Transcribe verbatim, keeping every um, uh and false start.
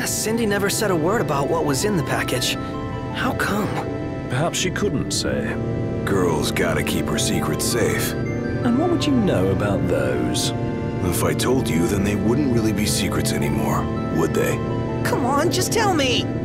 Cindy never said a word about what was in the package. How come? Perhaps she couldn't say. Girl's gotta keep her secrets safe. And what would you know about those? If I told you, then they wouldn't really be secrets anymore, would they? Come on, just tell me!